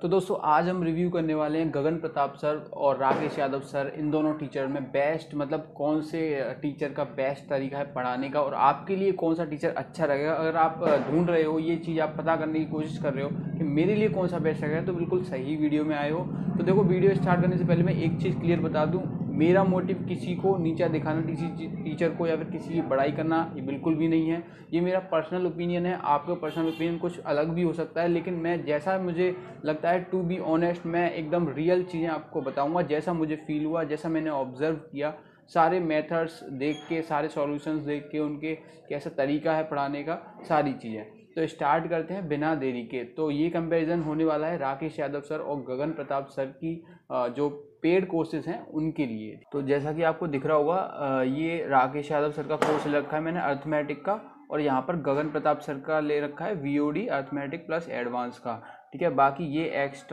तो दोस्तों आज हम रिव्यू करने वाले हैं गगन प्रताप सर और राकेश यादव सर, इन दोनों टीचर में बेस्ट मतलब कौन से टीचर का बेस्ट तरीका है पढ़ाने का और आपके लिए कौन सा टीचर अच्छा रहेगा। अगर आप ढूंढ रहे हो ये चीज़, आप पता करने की कोशिश कर रहे हो कि मेरे लिए कौन सा बेस्ट रहेगा, तो बिल्कुल सही वीडियो में आए हो। तो देखो, वीडियो स्टार्ट करने से पहले मैं एक चीज़ क्लियर बता दूँ, मेरा मोटिव किसी को नीचा दिखाना, किसी टीचर को या फिर किसी की बड़ाई करना ये बिल्कुल भी नहीं है। ये मेरा पर्सनल ओपिनियन है, आपका पर्सनल ओपिनियन कुछ अलग भी हो सकता है, लेकिन मैं जैसा मुझे लगता है, टू बी ऑनेस्ट, मैं एकदम रियल चीज़ें आपको बताऊंगा, जैसा मुझे फील हुआ, जैसा मैंने ऑब्जर्व किया, सारे मेथड्स देख के, सारे सॉल्यूशंस देख के, उनके कैसा तरीका है पढ़ाने का, सारी चीज़ें। तो स्टार्ट करते हैं बिना देरी के। तो ये कंपैरिजन होने वाला है राकेश यादव सर और गगन प्रताप सर की जो पेड कोर्सेज हैं उनके लिए। तो जैसा कि आपको दिख रहा होगा, ये राकेश यादव सर का कोर्स ले रखा है मैंने अर्थमेटिक का, और यहाँ पर गगन प्रताप सर का ले रखा है VOD अर्थमेटिक प्लस एडवांस का। ठीक है, बाकी ये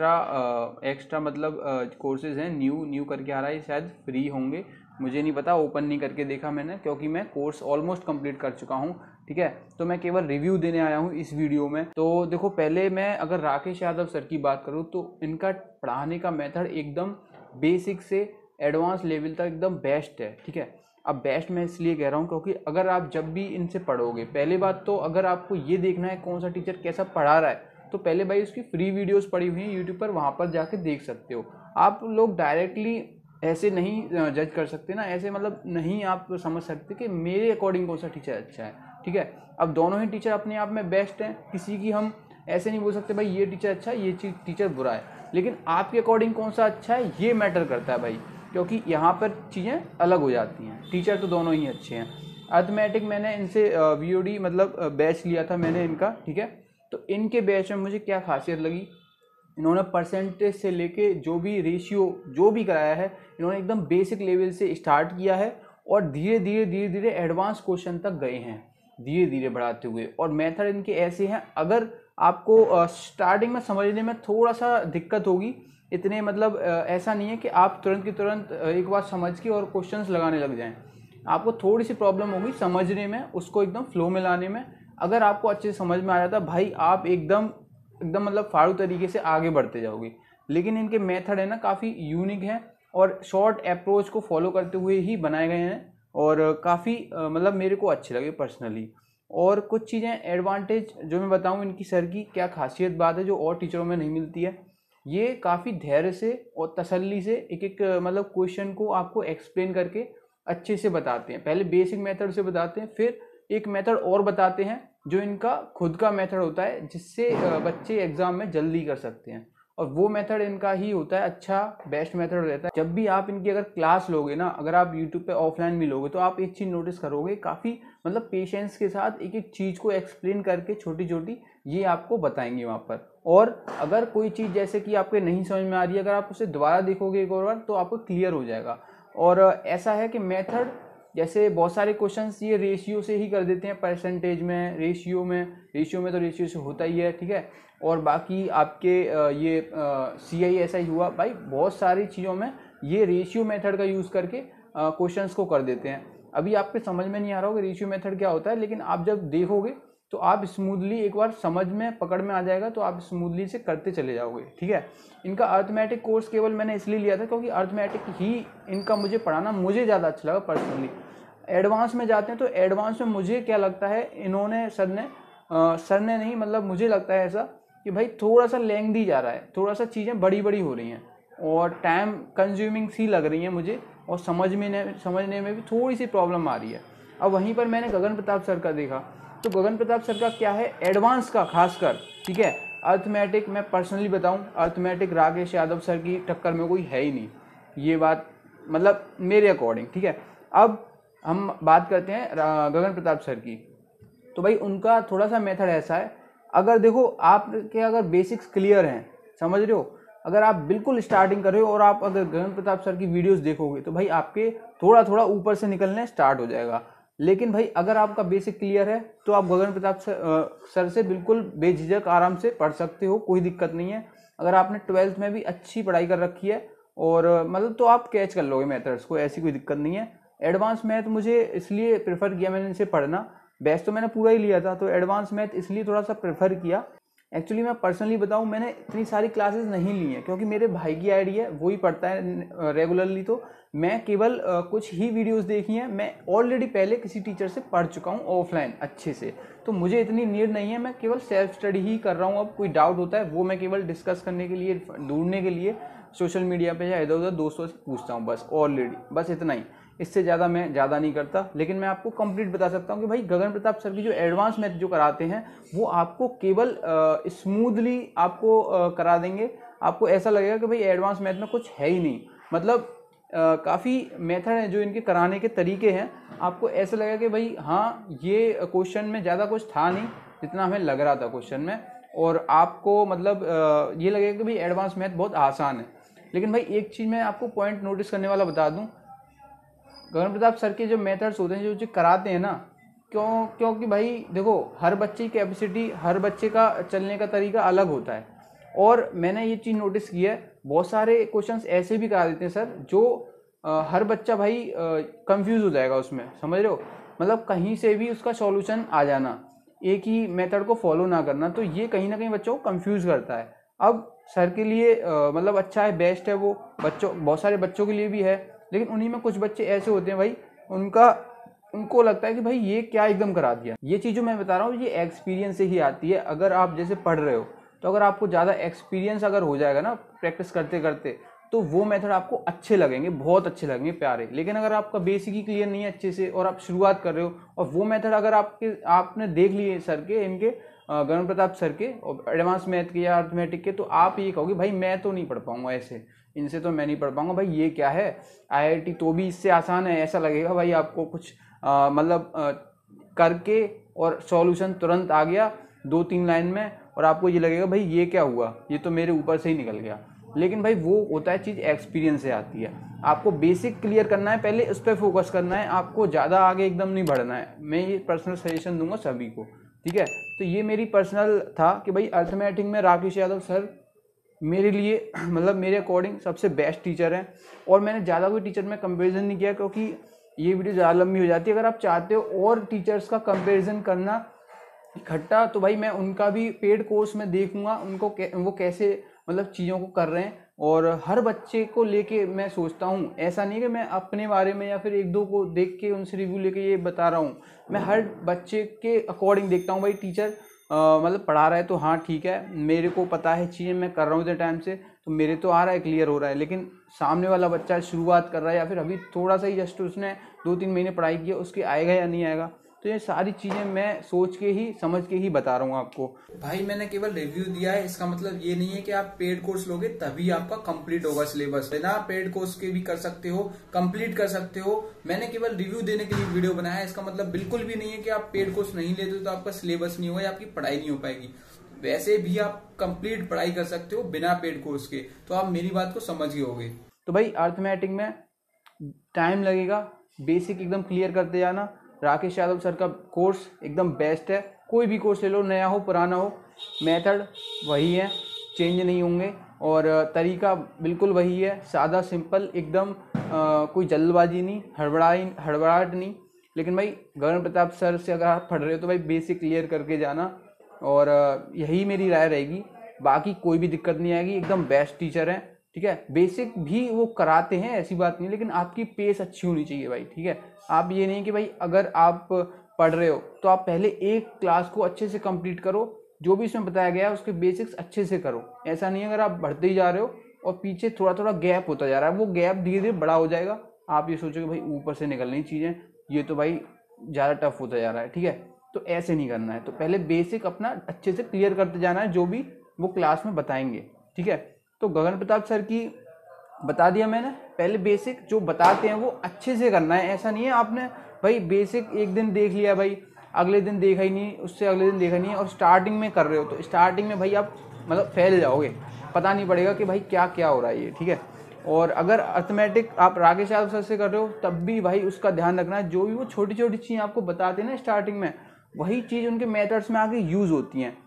एक्स्ट्रा मतलब कोर्सेज हैं, न्यू करके आ रहा है, शायद फ्री होंगे, मुझे नहीं पता, ओपन नहीं करके देखा मैंने, क्योंकि मैं कोर्स ऑलमोस्ट कंप्लीट कर चुका हूँ। ठीक है, तो मैं केवल रिव्यू देने आया हूँ इस वीडियो में। तो देखो, पहले मैं अगर राकेश यादव सर की बात करूँ तो इनका पढ़ाने का मेथड एकदम बेसिक से एडवांस लेवल तक एकदम बेस्ट है। ठीक है, अब बेस्ट मैं इसलिए कह रहा हूँ क्योंकि अगर आप जब भी इनसे पढ़ोगे, पहली बात तो अगर आपको ये देखना है कौन सा टीचर कैसा पढ़ा रहा है, तो पहले भाई उसकी फ्री वीडियोस पड़ी हुई हैं यूट्यूब पर, वहाँ पर जाके देख सकते हो। आप लोग डायरेक्टली ऐसे नहीं जज कर सकते ना, ऐसे मतलब नहीं आप समझ सकते कि मेरे अकॉर्डिंग कौन सा टीचर अच्छा है। ठीक है, अब दोनों ही टीचर अपने आप में बेस्ट हैं, किसी की हम ऐसे नहीं बोल सकते भाई ये टीचर अच्छा है, ये टीचर बुरा है, लेकिन आपके अकॉर्डिंग कौन सा अच्छा है ये मैटर करता है भाई, क्योंकि यहाँ पर चीज़ें अलग हो जाती हैं। टीचर तो दोनों ही अच्छे हैं। अर्थमेटिक मैंने इनसे VOD मतलब बैच लिया था मैंने इनका। ठीक है, तो इनके बैच में मुझे क्या खासियत लगी, इन्होंने परसेंटेज से लेके जो भी रेशियो जो भी कराया है, इन्होंने एकदम बेसिक लेवल से स्टार्ट किया है और धीरे धीरे एडवांस क्वेश्चन तक गए हैं, धीरे धीरे बढ़ाते हुए। और मेथड इनके ऐसे हैं, अगर आपको स्टार्टिंग में समझने में थोड़ा सा दिक्कत होगी, इतने मतलब ऐसा नहीं है कि आप तुरंत की तुरंत एक बार समझ के और क्वेश्चंस लगाने लग जाएं, आपको थोड़ी सी प्रॉब्लम होगी समझने में, उसको एकदम फ्लो में लाने में। अगर आपको अच्छे से समझ में आ जाता भाई, आप एकदम मतलब फाड़ू तरीके से आगे बढ़ते जाओगे। लेकिन इनके मेथड है ना काफ़ी यूनिक हैं और शॉर्ट अप्रोच को फॉलो करते हुए ही बनाए गए हैं, और काफ़ी मतलब मेरे को अच्छे लगे पर्सनली। और कुछ चीज़ें एडवांटेज जो मैं बताऊं इनकी सर की क्या खासियत बात है जो और टीचरों में नहीं मिलती है, ये काफ़ी धैर्य से और तसल्ली से एक एक मतलब क्वेश्चन को आपको एक्सप्लेन करके अच्छे से बताते हैं। पहले बेसिक मेथड से बताते हैं, फिर एक मेथड और बताते हैं जो इनका खुद का मेथड होता है, जिससे बच्चे एग्जाम में जल्दी कर सकते हैं, और वो मेथड इनका ही होता है अच्छा, बेस्ट मेथड रहता है। जब भी आप इनकी अगर क्लास लोगे ना, अगर आप यूट्यूब पे ऑफलाइन भी लोगे, तो आप एक चीज़ नोटिस करोगे, काफ़ी मतलब पेशेंस के साथ एक एक चीज़ को एक्सप्लेन करके छोटी छोटी ये आपको बताएंगे वहाँ पर। और अगर कोई चीज़ जैसे कि आपके नहीं समझ में आ रही है, अगर आप उसे दोबारा देखोगे एक और बार, तो आपको क्लियर हो जाएगा। और ऐसा है कि मेथड, जैसे बहुत सारे क्वेश्चंस ये रेशियो से ही कर देते हैं, परसेंटेज में, रेशियो में तो रेशियो से होता ही है। ठीक है, और बाकी आपके ये CISI हुआ भाई, बहुत सारी चीज़ों में ये रेशियो मेथड का यूज़ करके क्वेश्चंस को कर देते हैं। अभी आपके समझ में नहीं आ रहा होगा रेशियो मेथड क्या होता है, लेकिन आप जब देखोगे तो आप स्मूथली एक बार समझ में पकड़ में आ जाएगा, तो आप स्मूथली से करते चले जाओगे। ठीक है, इनका अर्थमेटिक कोर्स केवल मैंने इसलिए लिया था क्योंकि अर्थमेटिक ही इनका मुझे पढ़ाना मुझे ज़्यादा अच्छा लगा पर्सनली। एडवांस में जाते हैं तो एडवांस में मुझे क्या लगता है, इन्होंने सर ने नहीं, मतलब मुझे लगता है ऐसा कि भाई थोड़ा सा लेंथी जा रहा है, थोड़ा सा चीज़ें बड़ी बड़ी हो रही हैं और टाइम कंज्यूमिंग सी लग रही हैं मुझे, और समझने में भी थोड़ी सी प्रॉब्लम आ रही है। अब वहीं पर मैंने गगन प्रताप सर का देखा, तो गगन प्रताप सर का क्या है, एडवांस का खासकर। ठीक है, अर्थमेटिक मैं पर्सनली बताऊं, अर्थमेटिक राकेश यादव सर की टक्कर में कोई है ही नहीं, ये बात मतलब मेरे अकॉर्डिंग। ठीक है, अब हम बात करते हैं गगन प्रताप सर की। तो भाई उनका थोड़ा सा मेथड ऐसा है, अगर देखो आपके अगर बेसिक्स क्लियर हैं, समझ रहे हो, अगर आप बिल्कुल स्टार्टिंग कर रहे हो और आप अगर गगन प्रताप सर की वीडियोस देखोगे, तो भाई आपके थोड़ा थोड़ा ऊपर से निकलने स्टार्ट हो जाएगा। लेकिन भाई अगर आपका बेसिक क्लियर है तो आप गगन प्रताप सर से बिल्कुल बेझिझक आराम से पढ़ सकते हो, कोई दिक्कत नहीं है। अगर आपने 12th में भी अच्छी पढ़ाई कर रखी है और मतलब, तो आप कैच कर लोगे मेथड्स को, ऐसी कोई दिक्कत नहीं है। एडवांस मैथ मुझे इसलिए प्रेफर किया मैंने इनसे पढ़ना, बेस्ट तो मैंने पूरा ही लिया था, तो एडवांस मैथ इसलिए थोड़ा सा प्रेफर किया एक्चुअली मैं पर्सनली बताऊं, मैंने इतनी सारी क्लासेस नहीं ली हैं क्योंकि मेरे भाई की आईडी है, वो ही पढ़ता है रेगुलरली। तो मैं केवल कुछ ही वीडियोस देखी हैं। मैं ऑलरेडी पहले किसी टीचर से पढ़ चुका हूं ऑफलाइन अच्छे से, तो मुझे इतनी नीड नहीं है। मैं केवल सेल्फ स्टडी ही कर रहा हूं। अब कोई डाउट होता है वो मैं केवल डिस्कस करने के लिए, ढूंढने के लिए सोशल मीडिया पे या इधर उधर दोस्तों से पूछता हूँ, बस ऑलरेडी, बस इतना ही। इससे ज़्यादा मैं ज़्यादा नहीं करता। लेकिन मैं आपको कंप्लीट बता सकता हूँ कि भाई गगन प्रताप सर की जो एडवांस मैथ जो कराते हैं वो आपको केवल स्मूथली आपको करा देंगे। आपको ऐसा लगेगा कि भाई एडवांस मैथ में कुछ है ही नहीं। मतलब काफ़ी मेथड हैं जो इनके कराने के तरीके हैं। आपको ऐसा लगेगा कि भाई हाँ, ये क्वेश्चन में ज़्यादा कुछ था नहीं जितना हमें लग रहा था क्वेश्चन में, और आपको मतलब ये लगेगा कि भाई एडवांस मैथ बहुत आसान है। लेकिन भाई एक चीज़ मैं आपको पॉइंट नोटिस करने वाला बता दूं, गगन प्रताप सर के जो मेथड्स होते हैं जो कराते हैं ना, क्योंकि भाई देखो, हर बच्चे की कैपेसिटी, हर बच्चे का चलने का तरीका अलग होता है। और मैंने ये चीज़ नोटिस की है, बहुत सारे क्वेश्चंस ऐसे भी करा देते हैं सर जो हर बच्चा भाई कंफ्यूज हो जाएगा उसमें, समझ रहे हो। मतलब कहीं से भी उसका सॉल्यूशन आ जाना, एक ही मेथड को फॉलो ना करना, तो ये कहीं ना कहीं बच्चों को कंफ्यूज करता है। अब सर के लिए मतलब अच्छा है, बेस्ट है वो, बच्चों, बहुत सारे बच्चों के लिए भी है। लेकिन उन्हीं में कुछ बच्चे ऐसे होते हैं भाई, उनको लगता है कि भाई ये क्या एकदम करा दिया। ये चीज़ जो मैं बता रहा हूँ ये एक्सपीरियंस से ही आती है। अगर आप जैसे पढ़ रहे हो तो अगर आपको ज़्यादा एक्सपीरियंस अगर हो जाएगा ना प्रैक्टिस करते करते, तो वो मेथड आपको अच्छे लगेंगे, बहुत अच्छे लगेंगे, प्यारे। लेकिन अगर आपका बेसिक ही क्लियर नहीं है अच्छे से और आप शुरुआत कर रहे हो और वो मेथड अगर आपने देख लिए सर के, इनके गगन प्रताप सर के एडवांस मैथ के या अर्थमेटिक के, तो आप ये कहोगे भाई मैं तो नहीं पढ़ पाऊंगा ऐसे, इनसे तो मैं नहीं पढ़ पाऊंगा भाई, ये क्या है आईआईटी तो भी इससे आसान है, ऐसा लगेगा भाई आपको कुछ मतलब करके और सॉल्यूशन तुरंत आ गया 2-3 लाइन में, और आपको ये लगेगा भाई ये क्या हुआ, ये तो मेरे ऊपर से ही निकल गया। लेकिन भाई वो होता है चीज़ एक्सपीरियंस से आती है। आपको बेसिक क्लियर करना है, पहले उस पर फोकस करना है, आपको ज़्यादा आगे एकदम नहीं बढ़ना है। मैं ये पर्सनल सजेशन दूंगा सभी को, ठीक है। तो ये मेरी पर्सनल था कि भाई अर्थमेटिक में राकेश यादव सर मेरे लिए मतलब मेरे अकॉर्डिंग सबसे बेस्ट टीचर हैं। और मैंने ज़्यादा कोई टीचर में कंपेरिजन नहीं किया क्योंकि ये वीडियो ज़्यादा लंबी हो जाती है। अगर आप चाहते हो और टीचर्स का कंपेरिजन करना इकट्ठा, तो भाई मैं उनका भी पेड कोर्स में देखूंगा, वो कैसे मतलब चीज़ों को कर रहे हैं। और हर बच्चे को लेके मैं सोचता हूँ, ऐसा नहीं है कि मैं अपने बारे में या फिर एक दो को देख के उनसे रिव्यू लेके ये बता रहा हूँ। मैं हर बच्चे के अकॉर्डिंग देखता हूँ भाई टीचर मतलब पढ़ा रहा है तो हाँ ठीक है, मेरे को पता है चीज़ें, मैं कर रहा हूँ इतने टाइम से, तो मेरे तो आ रहा है, क्लियर हो रहा है। लेकिन सामने वाला बच्चा शुरुआत कर रहा है या फिर अभी थोड़ा सा ही जस्ट उसने 2-3 महीने पढ़ाई की है, उसके आएगा या नहीं आएगा। तो ये सारी चीज़ें मैं सोच के ही समझ के ही बता रहा हूँ आपको। भाई मैंने केवल रिव्यू दिया है, इसका मतलब ये नहीं है कि आप पेड कोर्स लोगे तभी आपका कंप्लीट होगा सिलेबस। बिना पेड कोर्स के भी कर सकते हो, कंप्लीट कर सकते हो। मैंने केवल रिव्यू देने के लिए वीडियो बनाया है, इसका मतलब बिल्कुल भी नहीं है कि आप पेड कोर्स नहीं लेते तो आपका सिलेबस नहीं होगा या आपकी पढ़ाई नहीं हो पाएगी। वैसे भी आप कंप्लीट पढ़ाई कर सकते हो बिना पेड कोर्स के, तो आप मेरी बात को समझ गए होगे। तो भाई अर्थमेटिक में टाइम लगेगा, बेसिक एकदम क्लियर करते जाना। राकेश यादव सर का कोर्स एकदम बेस्ट है, कोई भी कोर्स ले लो, नया हो पुराना हो, मेथड वही है, चेंज नहीं होंगे। और तरीका बिल्कुल वही है, सादा सिंपल एकदम, कोई जल्दबाजी नहीं, हड़बड़ाहट नहीं। लेकिन भाई गगन प्रताप सर से अगर आप पढ़ रहे हो तो भाई बेसिक क्लियर करके जाना, और यही मेरी राय रहेगी। बाकी कोई भी दिक्कत नहीं आएगी, एकदम बेस्ट टीचर हैं, ठीक है। बेसिक भी वो कराते हैं, ऐसी बात नहीं, लेकिन आपकी पेस अच्छी होनी चाहिए भाई, ठीक है। आप ये नहीं कि भाई अगर आप पढ़ रहे हो तो आप पहले एक क्लास को अच्छे से कंप्लीट करो, जो भी इसमें बताया गया है उसके बेसिक्स अच्छे से करो। ऐसा नहीं है अगर आप बढ़ते ही जा रहे हो और पीछे थोड़ा थोड़ा गैप होता जा रहा है, वो गैप धीरे धीरे बड़ा हो जाएगा, आप ये सोचोगे भाई ऊपर से निकल रही चीज़ें, ये तो भाई ज़्यादा टफ होता जा रहा है, ठीक है। तो ऐसे नहीं करना है, तो पहले बेसिक अपना अच्छे से क्लियर करते जाना है, जो भी वो क्लास में बताएंगे, ठीक है। तो गगन प्रताप सर की बता दिया मैंने, पहले बेसिक जो बताते हैं वो अच्छे से करना है। ऐसा नहीं है आपने भाई बेसिक एक दिन देख लिया भाई, अगले दिन देखा ही नहीं, उससे अगले दिन देखा नहीं, और स्टार्टिंग में कर रहे हो तो स्टार्टिंग में भाई आप मतलब फैल जाओगे, पता नहीं पड़ेगा कि भाई क्या क्या हो रहा है ये, ठीक है। और अगर अर्थमेटिक आप राकेश यादव सर से कर रहे हो तब भी भाई उसका ध्यान रखना है, जो भी वो छोटी छोटी चीज़ें आपको बताते हैं ना स्टार्टिंग में, वही चीज़ उनके मेथड्स में आगे यूज़ होती हैं।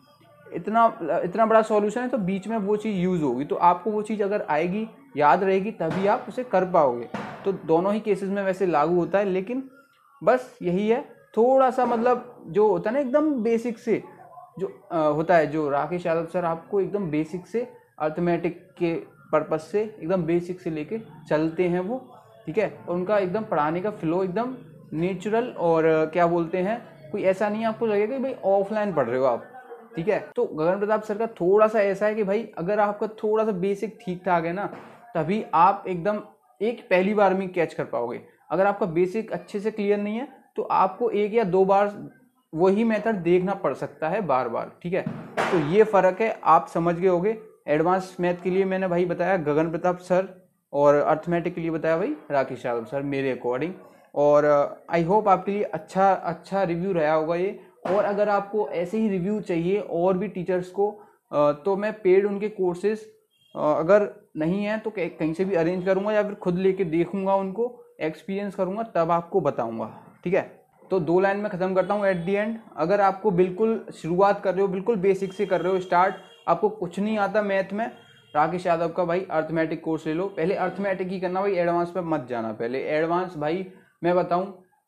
इतना बड़ा सॉल्यूशन है तो बीच में वो चीज़ यूज़ होगी, तो आपको वो चीज़ अगर आएगी, याद रहेगी, तभी आप उसे कर पाओगे। तो दोनों ही केसेस में वैसे लागू होता है, लेकिन बस यही है थोड़ा सा मतलब जो होता है ना एकदम बेसिक से, जो होता है, जो राकेश यादव सर आपको एकदम बेसिक से अर्थमेटिक के पर्पज से एकदम बेसिक से लेके चलते हैं वो, ठीक है। और उनका एकदम पढ़ाने का फ्लो एकदम नेचुरल, और क्या बोलते हैं, कोई ऐसा नहीं है आपको लगेगा कि भाई ऑफलाइन पढ़ रहे हो आप, ठीक है। तो गगन प्रताप सर का थोड़ा सा ऐसा है कि भाई अगर आपका थोड़ा सा बेसिक ठीक ठाक है ना, तभी आप एकदम एक पहली बार में कैच कर पाओगे। अगर आपका बेसिक अच्छे से क्लियर नहीं है तो आपको 1 या 2 बार वही मेथड देखना पड़ सकता है बार बार, ठीक है। तो ये फ़र्क है, आप समझ गए होगे। एडवांस मैथ के लिए मैंने भाई बताया गगन प्रताप सर, और अर्थमेटिक के लिए बताया भाई राकेश यादव सर मेरे अकॉर्डिंग। और आई होप आपके लिए अच्छा रिव्यू रहा होगा ये। और अगर आपको ऐसे ही रिव्यू चाहिए और भी टीचर्स को, तो मैं पेड उनके कोर्सेज अगर नहीं है तो कहीं से भी अरेंज करूंगा, या फिर खुद लेके देखूंगा, उनको एक्सपीरियंस करूंगा, तब आपको बताऊंगा, ठीक है। तो 2 लाइन में ख़त्म करता हूँ एट दी एंड। अगर आपको बिल्कुल शुरुआत कर रहे हो, बिल्कुल बेसिक से कर रहे हो स्टार्ट, आपको कुछ नहीं आता मैथ में, राकेश यादव का भाई अर्थमेटिक कोर्स ले लो। पहले अर्थमेटिक ही करना भाई, एडवांस पे मत जाना। पहले एडवांस भाई मैं बताऊं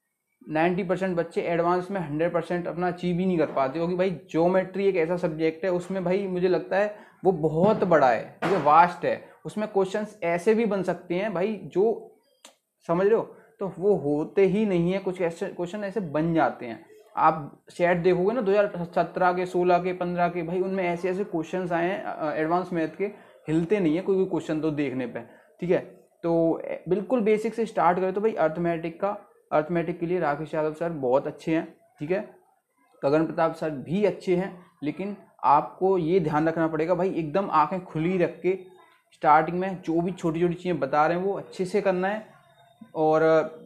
90% बच्चे एडवांस में 100% अपना अचीव ही नहीं कर पाते, क्योंकि भाई ज्योमेट्री एक ऐसा सब्जेक्ट है, उसमें भाई मुझे लगता है वो बहुत बड़ा है, ये वास्ट है। उसमें क्वेश्चंस ऐसे भी बन सकते हैं भाई जो, समझ रहे हो, तो वो होते ही नहीं है, कुछ ऐसे क्वेश्चन ऐसे बन जाते हैं। आप सेट देखोगे ना 2017 के, 16 के, 15 के, भाई उनमें ऐसे ऐसे क्वेश्चंस आए हैं एडवांस मैथ के, हिलते नहीं है कोई क्वेश्चन तो देखने पे, ठीक है। तो बिल्कुल बेसिक से स्टार्ट करें तो भाई अर्थमेटिक के लिए राकेश यादव सर बहुत अच्छे हैं, ठीक है। गगन प्रताप सर भी अच्छे हैं, लेकिन आपको ये ध्यान रखना पड़ेगा भाई, एकदम आंखें खुली रख के स्टार्टिंग में जो भी छोटी छोटी चीज़ें बता रहे हैं वो अच्छे से करना है। और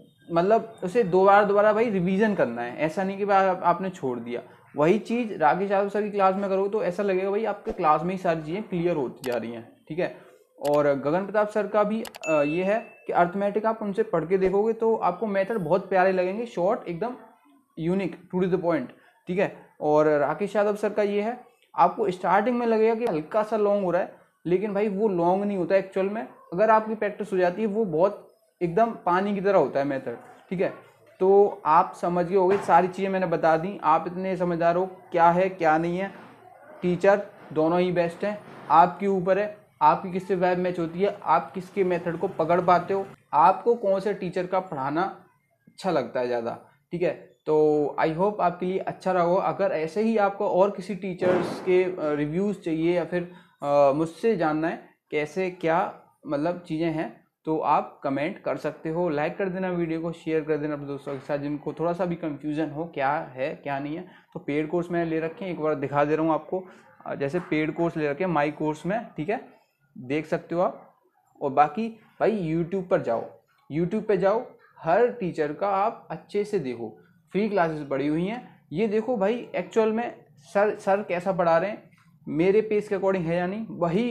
मतलब उसे दोबारा भाई रिवीजन करना है, ऐसा नहीं कि भाई आपने छोड़ दिया। वही चीज़ राकेश यादव सर की क्लास में करोगे तो ऐसा लगेगा भाई आपके क्लास में ही सारी चीज़ें क्लियर होती जा रही हैं, ठीक है। और गगन प्रताप सर का भी ये है कि अर्थमेटिक आप उनसे पढ़ के देखोगे तो आपको मेथड बहुत प्यारे लगेंगे, शॉर्ट, एकदम यूनिक, टू द पॉइंट, ठीक है। और राकेश यादव सर का ये है, आपको स्टार्टिंग में लगेगा कि हल्का सा लॉन्ग हो रहा है, लेकिन भाई वो लॉन्ग नहीं होता एक्चुअल में। अगर आपकी प्रैक्टिस हो जाती है वो बहुत एकदम पानी की तरह होता है मेथड, ठीक है। तो आप समझ गए होगे, सारी चीज़ें मैंने बता दी, आप इतने समझदार हो क्या है क्या नहीं है। टीचर दोनों ही बेस्ट हैं, आपके ऊपर है आपकी किससे वाइब मैच होती है, आप किसके मेथड को पकड़ पाते हो, आपको कौन से टीचर का पढ़ाना अच्छा लगता है ज़्यादा, ठीक है। तो आई होप आपके लिए अच्छा रहा हो। अगर ऐसे ही आपको और किसी टीचर्स के रिव्यूज़ चाहिए, या फिर मुझसे जानना है कैसे क्या मतलब चीज़ें हैं, तो आप कमेंट कर सकते हो, लाइक कर देना, वीडियो को शेयर कर देना अपने दोस्तों के साथ जिनको थोड़ा सा भी कंफ्यूजन हो क्या है क्या नहीं है। तो पेड कोर्स मैंने ले रखे हैं, एक बार दिखा दे रहा हूँ आपको, जैसे पेड कोर्स ले रखे हैं माई कोर्स में, ठीक है, देख सकते हो आप। और बाकी भाई यूट्यूब पर जाओ, यूट्यूब पे जाओ, हर टीचर का आप अच्छे से देखो, फ्री क्लासेस पड़ी हुई हैं, ये देखो भाई एक्चुअल में सर कैसा पढ़ा रहे हैं, मेरे पेस के अकॉर्डिंग है या नहीं,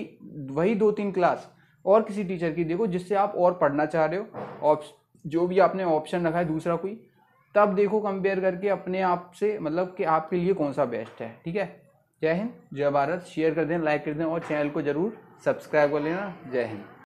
वही 2-3 क्लास और किसी टीचर की देखो जिससे आप और पढ़ना चाह रहे हो, और जो भी आपने ऑप्शन रखा है दूसरा कोई, तब देखो कंपेयर करके अपने आप से, मतलब कि आपके लिए कौन सा बेस्ट है, ठीक है। जय हिंद, जय भारत, शेयर कर दें, लाइक कर दें, और चैनल को जरूर सब्सक्राइब कर लेना। जय हिंद।